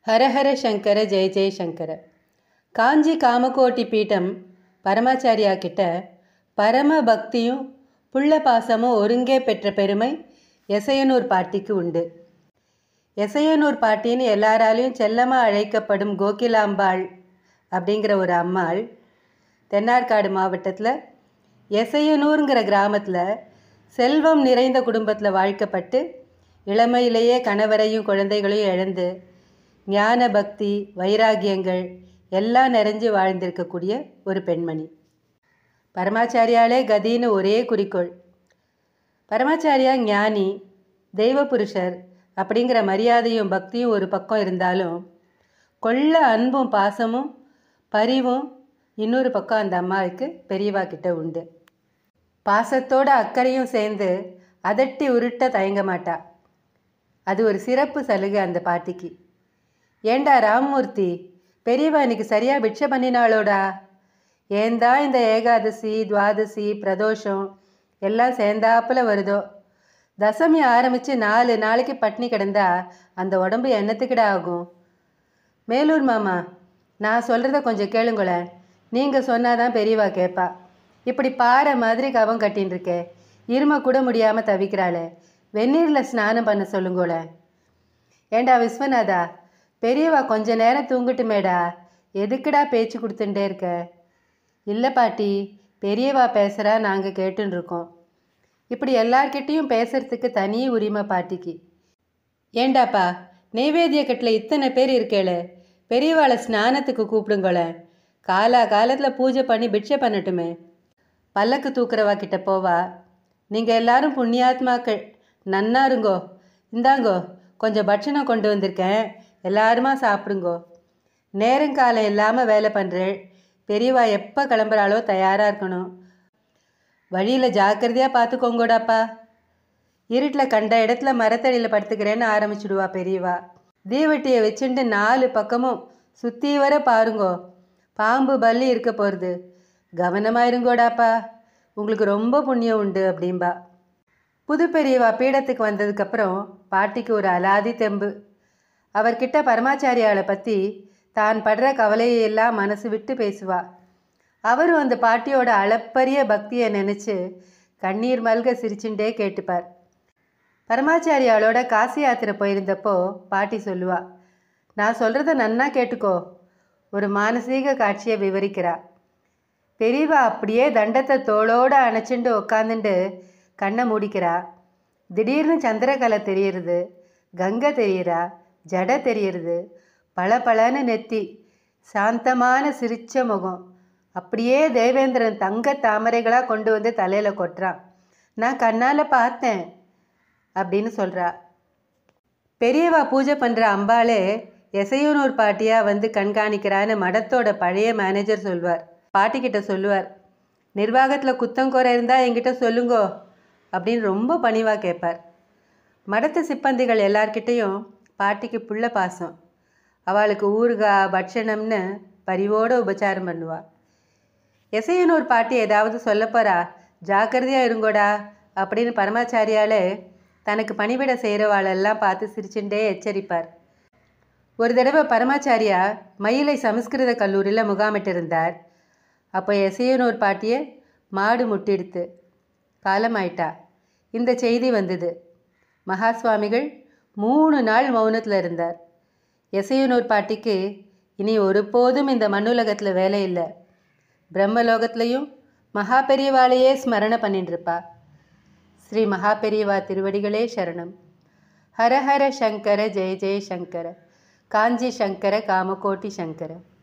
ஹரஹர சங்கர ஜெய ஜெய சங்கர. காஞ்சி காமகோட்டி பீட்டம் பரமாச்சாரியா கிட்ட பரம பக்தியும் புள்ள பாசமும் ஒருங்கே பெற்ற பெருமை எசையனூர் பாட்டிக்கு உண்டு. எசையனூர் பாட்டின்னு எல்லாராலையும் செல்லமாக அழைக்கப்படும் கோகிலாம்பாள் அப்படிங்கிற ஒரு அம்மாள் தென்னார்காடு மாவட்டத்தில் எசையனூருங்கிற கிராமத்தில் செல்வம் நிறைந்த குடும்பத்தில் வாழ்க்கப்பட்டு இளமையிலேயே கணவரையும் குழந்தைகளையும் இழந்து ஞான பக்தி வைராகியங்கள் எல்லாம் நிறைஞ்சு வாழ்ந்திருக்கக்கூடிய ஒரு பெண்மணி. பரமாச்சாரியாலே கதின்னு ஒரே குறிக்கோள். பரமாச்சாரியா ஞானி, தெய்வ புருஷர் அப்படிங்கிற மரியாதையும் பக்தியும் ஒரு பக்கம் இருந்தாலும் கொள்ள அன்பும் பாசமும் பரிவும் இன்னொரு பக்கம் அந்த அம்மாவுக்கு பெரியவா கிட்ட உண்டு. பாசத்தோட அக்கறையும் சேர்ந்து அதட்டி உருட்ட தயங்க மாட்டா. அது ஒரு சிறப்பு சலுகை அந்த பாட்டிக்கு. ஏண்டா ராமமூர்த்தி, பெரியவா இன்னைக்கு சரியாக பிட்சை பண்ணினாளோடா, ஏந்தா இந்த ஏகாதசி துவாதசி பிரதோஷம் எல்லாம் சேர்ந்தாப்புல வருதோ, தசமி ஆரம்பித்து 4 நாளைக்கு பட்னி கிடந்தா அந்த உடம்பு என்னத்துக்கிட ஆகும்? மேலூர் மாமா, நான் சொல்கிறத கொஞ்சம் கேளுங்களேன், நீங்கள் சொன்னாதான் பெரியவா கேட்பா. இப்படி பாறை மாதிரி கவம் கட்டின்னு இருக்கே, இரும கூட முடியாமல் தவிக்கிறாளே, வெந்நீரில் ஸ்நானம் பண்ண சொல்லுங்களேன். ஏண்டா விஸ்வநாதா, பெரியவா கொஞ்ச நேரம் தூங்கட்டுமேடா, எதுக்குடா பேச்சு கொடுத்துட்டே இருக்க? இல்லை பாட்டி, பெரியவா பேசுகிறா, நாங்கள் கேட்டுன்னு இருக்கோம். இப்படி எல்லார்கிட்டையும் பேசுறதுக்கு தனி உரிமை பாட்டிக்கு. ஏண்டாப்பா, நெய்வேத்திய கட்டில் இத்தனை பேர் இருக்கேளே, பெரியவாளை ஸ்நானத்துக்கு கூப்பிடுங்களேன், காலா காலத்தில் பூஜை பண்ணி பிட்சை பண்ணட்டுமே. பல்லக்கு தூக்குறவா கிட்ட போவா, நீங்கள் எல்லாரும் புண்ணியாத்மாக்கள், நன்னா இருங்கோ, இந்தாங்கோ கொஞ்சம் பட்சணம் கொண்டு வந்திருக்கேன், எல்லாருமா சாப்பிடுங்கோ. நேரங்காலம் இல்லாமல் வேலை பண்ணுறேள், பெரியவா எப்போ கிளம்புறாளோ தயாராக இருக்கணும். வழியில் ஜாக்கிரதையாக பார்த்துக்கோங்கோடாப்பா. இருட்டில் கண்ட இடத்துல மரத்தடியில் படுத்துக்கிறேன்னு ஆரம்பிச்சுடுவா பெரியவா. தீவட்டியை வச்சுட்டு 4 பக்கமும் சுற்றி வர பாருங்கோ, பாம்பு பல்லி இருக்க போகிறது, கவனமாக இருங்கோடாப்பா, உங்களுக்கு ரொம்ப புண்ணியம் உண்டு அப்படின்பா. புது பெரியவா பீடத்துக்கு வந்ததுக்கப்புறம் பாட்டிக்கு ஒரு அலாதி தெம்பு. அவர்கிட்ட பரமாச்சாரியாவை பற்றி தான் படுற கவலையெல்லாம் மனசு விட்டு பேசுவா. அவரும் அந்த பாட்டியோட அளப்பரிய பக்தியை நினச்சி கண்ணீர் மல்க சிரிச்சுட்டே கேட்டுப்பார். பரமாச்சாரியாளோட காசி யாத்திரை போயிருந்தப்போ பாட்டி சொல்லுவா, நான் சொல்கிறத நன்னா கேட்டுக்கோ. ஒரு மானசீக காட்சியை விவரிக்கிறா. பெரியவா அப்படியே தண்டத்தை தோளோடு அணைச்சிண்டு உக்காந்துண்டு கண்ணை மூடிக்கிறா. திடீர்னு சந்திரகலை தெரியுறது, கங்கை தெரியுறா, ஜடை தெரியுறது, பளபளன்னு நெத்தி, சாந்தமான சிரிச்ச முகம், அப்படியே தேவேந்திரன் தங்க தாமரைகளாக கொண்டு வந்து தலையில் கொட்டுறான். நான் கண்ணால் பார்த்தேன் அப்படின்னு சொல்கிறா. பெரியவா பூஜை பண்ணுற அம்பாளே எசையனூர் பாட்டியாக வந்து கண்காணிக்கிறான்னு மடத்தோட பழைய மேனேஜர் சொல்வார். பாட்டிக்கிட்ட சொல்லுவார், நிர்வாகத்தில் குத்தங்குறை இருந்தால் என்கிட்ட சொல்லுங்கோ அப்படின்னு ரொம்ப பணிவாக கேட்பார். மடத்து சிப்பந்திகள் எல்லார்கிட்டையும் பாட்டிக்கு புள்ள பாசம். அவளுக்கு ஊறுகாய் பட்சணம்னு பரிவோடு உபச்சாரம் பண்ணுவாள். எசையனூர் பாட்டி ஏதாவது சொல்லப்போறா, ஜாக்கிரதையாக இருங்கோடா அப்படின்னு பரமாச்சாரியாலே தனக்கு பணிவிட செய்கிறவாளெல்லாம் பார்த்து சிரிச்சுட்டே எச்சரிப்பார். ஒரு தடவை பரமாச்சாரியா மயிலை சமஸ்கிருத கல்லூரியில் முகாமிட்டிருந்தார். அப்போ எசையனூர் பாட்டியை மாடு முட்டிடுத்து காலமாயிட்டா. இந்த செய்தி வந்தது. மகாசுவாமிகள் 3 நாள் மௌனத்தில் இருந்தார். எசையனூர் பாட்டிக்கு இனி ஒருபோதும் இந்த மண்ணுலகத்தில் வேலை இல்லை, பிரம்மலோகத்திலையும் மகாபெரியவாளையே ஸ்மரணை பண்ணிட்டுருப்பா. ஸ்ரீ மகாபெரியவா திருவடிகளே சரணம். ஹரஹர சங்கர ஜெய ஜெய சங்கர. காஞ்சி சங்கர காமகோட்டி சங்கர.